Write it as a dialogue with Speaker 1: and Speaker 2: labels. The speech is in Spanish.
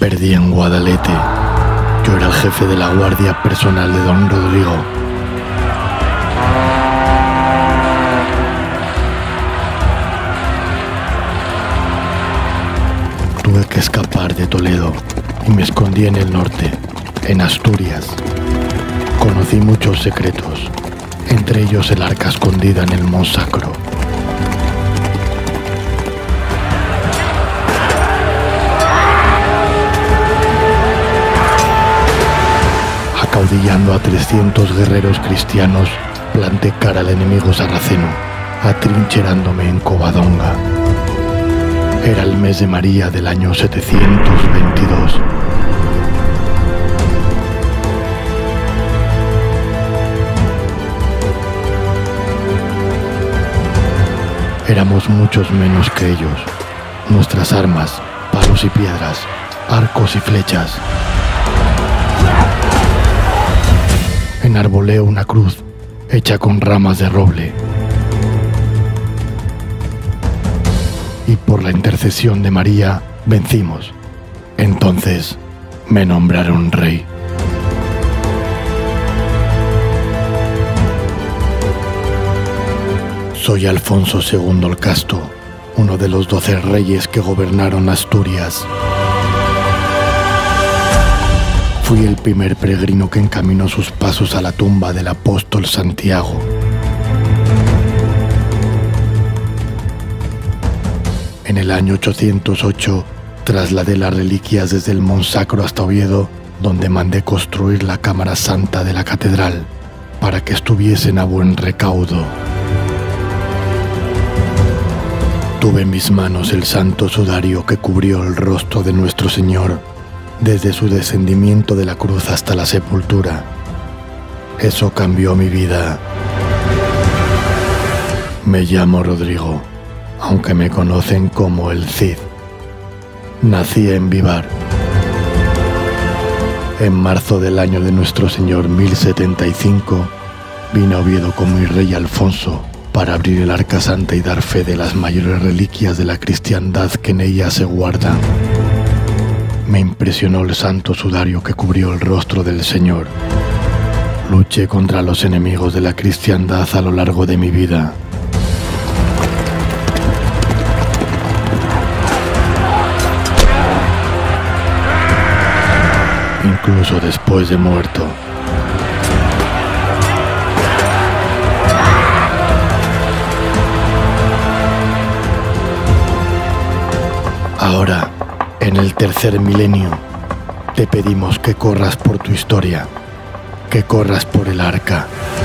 Speaker 1: perdí en Guadalete. Yo era el jefe de la guardia personal de don Rodrigo. Tuve que escapar de Toledo y me escondí en el norte, en Asturias. Conocí muchos secretos, entre ellos el arca escondida en el Monsacro. Acaudillando a 300 guerreros cristianos, planté cara al enemigo sarraceno, atrincherándome en Covadonga. Era el mes de María del año 722. Éramos muchos menos que ellos. Nuestras armas, palos y piedras, arcos y flechas. Enarbolé una cruz hecha con ramas de roble. Y por la intercesión de María vencimos. Entonces me nombraron rey. Soy Alfonso II el Casto, uno de los 12 reyes que gobernaron Asturias. Fui el primer peregrino que encaminó sus pasos a la tumba del apóstol Santiago. En el año 808 trasladé las reliquias desde el Monsacro hasta Oviedo, donde mandé construir la cámara santa de la catedral para que estuviesen a buen recaudo. Tuve en mis manos el santo sudario que cubrió el rostro de nuestro Señor desde su descendimiento de la cruz hasta la sepultura. Eso cambió mi vida. Me llamo Rodrigo, aunque me conocen como el Cid. Nací en Vivar. En marzo del año de nuestro Señor 1075, vine a Oviedo con mi rey Alfonso para abrir el Arca Santa y dar fe de las mayores reliquias de la cristiandad que en ella se guardan. Me impresionó el santo sudario que cubrió el rostro del Señor. Luché contra los enemigos de la cristiandad a lo largo de mi vida. Incluso después de muerto. Ahora, en el tercer milenio, te pedimos que corras por tu historia, que corras por el arca.